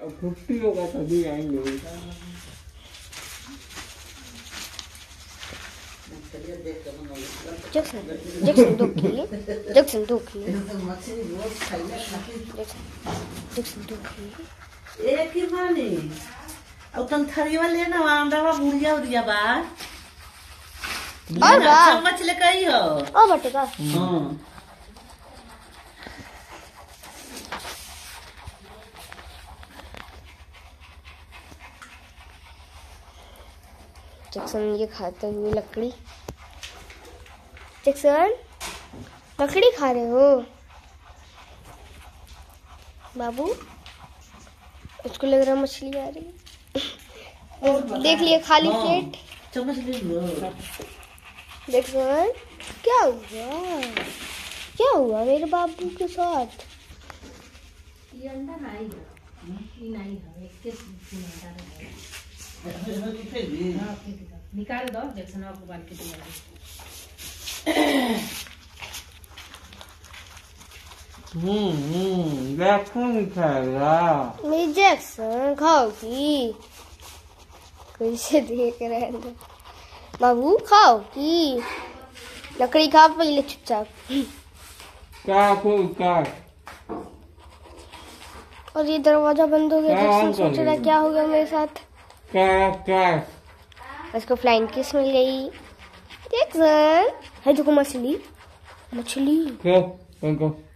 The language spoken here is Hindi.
छुट्टी होगा तभी आएंगे। जैक्सन एक ही मानी अब तुम थरी वाले ना वांडा वा बुढ़िया उड़िया बा और बा चम्मच लेके आई हो ओ बटेगा। हां जैक्सन ये खाते हुए लकड़ी। जैक्सन लकड़ी खा रहे हो बाबू? उसको लग रहा मछली आ रही है। देख लिए खाली प्लेट। चम्मच ले लो। जैक्सन क्या हुआ? क्या हुआ मेरे बाबू के साथ? ये अंडा नहीं है, ये नहीं है, एक के अंडा नहीं है। निकाल दो जैक्सन आपको बाल के दिया। जैक्सन खाएगा। मेरी जैक्सन खाओगी? कैसे देख रहे हैं बाबू? खाओगी? लकड़ी खा पहले चुपचाप। क्या और ये दरवाजा बंद हो गया। जैक्सन सोच रहा है क्या हो गया मेरे साथ। क्या उसको फ्लाइंग किस मिल गई। जैक्सन है जो मछली क्या